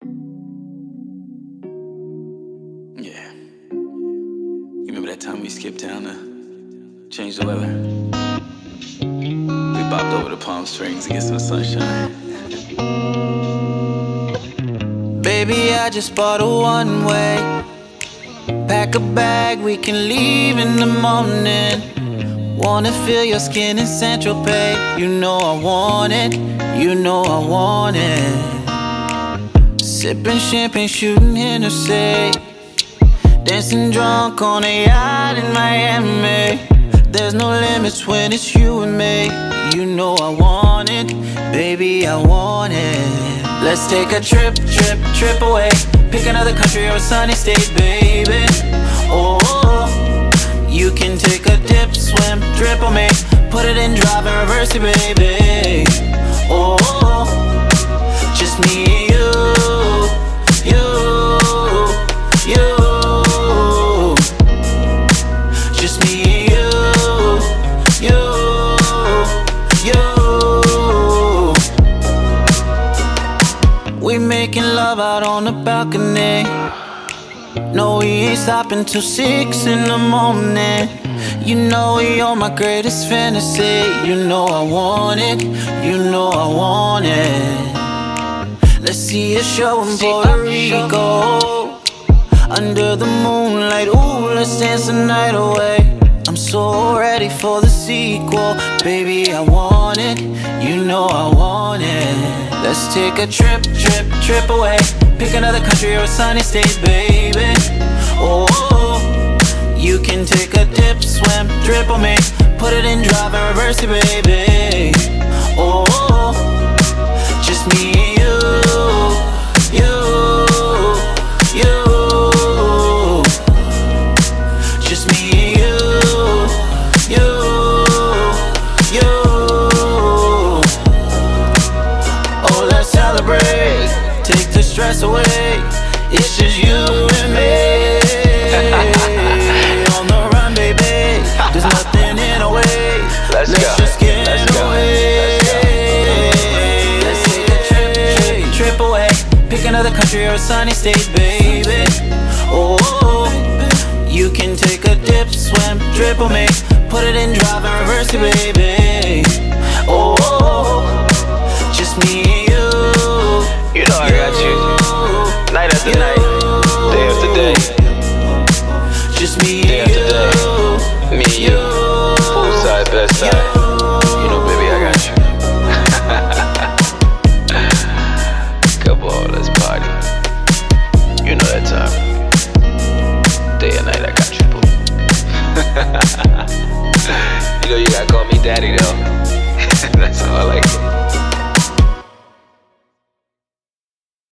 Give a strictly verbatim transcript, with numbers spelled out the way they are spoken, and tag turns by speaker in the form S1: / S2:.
S1: Yeah. You remember that time we skipped down to change the weather? We bopped over to Palm Springs to get some sunshine.
S2: Baby, I just bought a one-way. Pack a bag, we can leave in the morning. Wanna feel your skin in St Tropez. You know I want it, you know I want it. Sippin' champagne, shooting Hennessy. Dancing drunk on a yacht in Miami. There's no limits when it's you and me. You know I want it, baby, I want it. Let's take a trip, trip, trip away. Pick another country or a sunny state, baby. Oh, you can take a dip, swim, drip on me. Put it in drive and reverse it, baby. Oh, just me and you, you, you. Just me and you, you, you. We making love out on the balcony. No, we ain't stopping till six in the morning. You know you're my greatest fantasy. You know I want it, you know I want it. Let's see a show in Puerto Rico, under the moonlight. Ooh, let's dance the night away. I'm so ready for the sequel. Baby, I want it, you know I want it. Let's take a trip, trip, trip away. Pick another country or a sunny state, baby. Oh, you can take a dip, swim, drip on me. Put it in drive and reverse it, baby. Oh, just me and you, you, you. Just me and you, you, you. Oh, let's celebrate, take the stress away. It's just you and me. On the run, baby. There's nothing in our way.
S1: Let's,
S2: let's
S1: go.
S2: just get
S1: let's
S2: away.
S1: Go.
S2: Let's take a trip, trip, trip away. Pick another country or a sunny state, baby. Oh, you can take a dip, swim, drip on me. Put it in drive and reverse it, baby. Oh, just me and you.
S1: You know I got you. Night after
S2: you,
S1: night, day after day.
S2: Just me
S1: Day
S2: and
S1: after
S2: you.
S1: day. Me and you. Poolside, best side. You know, baby, I got you. Come on, let's party. You know that time. Day and night, I got you, boo. You know you gotta call me daddy, though. That's how I like